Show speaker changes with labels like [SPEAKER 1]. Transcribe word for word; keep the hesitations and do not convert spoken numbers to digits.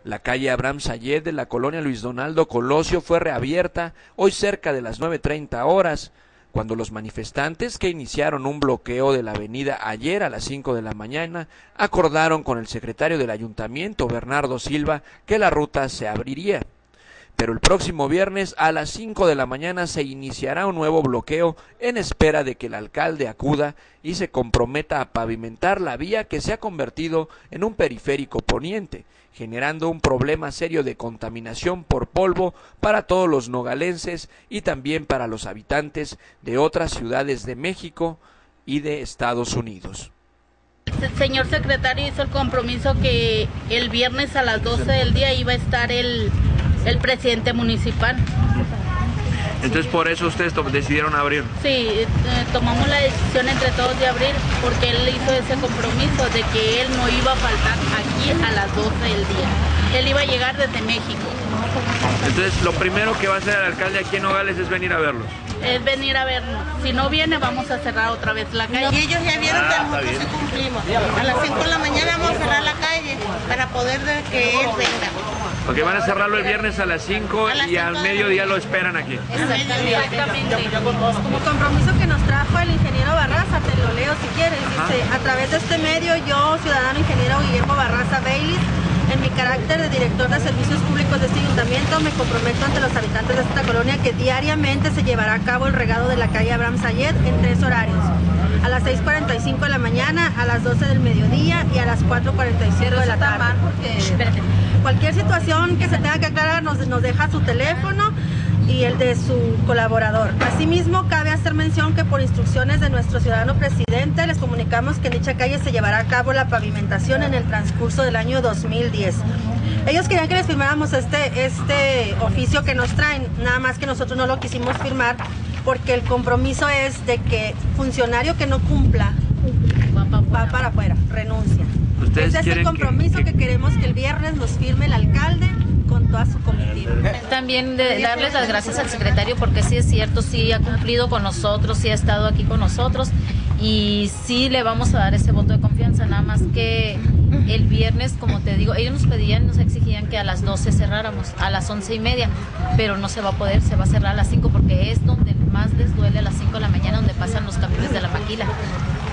[SPEAKER 1] La calle Abraham Sayed de la colonia Luis Donaldo Colosio fue reabierta hoy cerca de las nueve treinta horas, cuando los manifestantes que iniciaron un bloqueo de la avenida ayer a las cinco de la mañana acordaron con el secretario del ayuntamiento, Bernardo Silva, que la ruta se abriría. Pero el próximo viernes a las cinco de la mañana se iniciará un nuevo bloqueo en espera de que el alcalde acuda y se comprometa a pavimentar la vía que se ha convertido en un periférico poniente, generando un problema serio de contaminación por polvo para todos los nogalenses y también para los habitantes de otras ciudades de México y de Estados Unidos.
[SPEAKER 2] El señor secretario hizo el compromiso que el viernes a las doce del día iba a estar el, el presidente municipal.
[SPEAKER 1] Entonces por eso ustedes decidieron abrir.
[SPEAKER 2] Sí, eh, tomamos la decisión entre todos de abrir porque él hizo ese compromiso de que él no iba a faltar aquí a las doce del día. Él iba a llegar desde México.
[SPEAKER 1] Entonces lo primero que va a hacer el alcalde aquí en Nogales es venir a verlos.
[SPEAKER 2] Es venir a vernos. Si no viene, vamos a cerrar otra vez la calle.
[SPEAKER 3] Y ellos ya vieron que nosotros sí cumplimos. A las cinco de la mañana vamos a cerrar la calle para poder de que él venga.
[SPEAKER 1] Porque van a cerrarlo el viernes a las cinco y al mediodía lo esperan aquí.
[SPEAKER 2] Exactamente. Exactamente.
[SPEAKER 4] Como compromiso que nos trajo el ingeniero Barraza, te lo leo si quieres. Dice, a través de este medio, yo, ciudadano ingeniero Guillermo Barraza Baylis, en mi carácter de director de servicios públicos de este ayuntamiento, me comprometo ante los habitantes de esta colonia que diariamente se llevará a cabo el regado de la calle Abraham Sayed en tres horarios: a las seis cuarenta y cinco de la mañana, a las doce del mediodía y a las cuatro cuarenta y cinco de la tarde. Cualquier situación que se tenga que aclarar nos, nos deja su teléfono y el de su colaborador. Asimismo, cabe hacer mención que por instrucciones de nuestro ciudadano presidente les comunicamos que en dicha calle se llevará a cabo la pavimentación en el transcurso del año dos mil diez. Ellos querían que les firmáramos este, este oficio que nos traen, nada más que nosotros no lo quisimos firmar porque el compromiso es de que funcionario que no cumpla va para afuera, renuncia. Ese es el compromiso que, que... que queremos que el viernes nos firme el alcalde con toda su comitiva.
[SPEAKER 5] También de darles las gracias al secretario porque sí es cierto, sí ha cumplido con nosotros, sí ha estado aquí con nosotros y sí le vamos a dar ese voto de confianza, nada más que el viernes, como te digo, ellos nos pedían, nos exigían que a las doce cerráramos, a las once y media, pero no se va a poder, se va a cerrar a las cinco porque es donde más les duele a las cinco de la mañana, donde pasan los camiones de la maquila.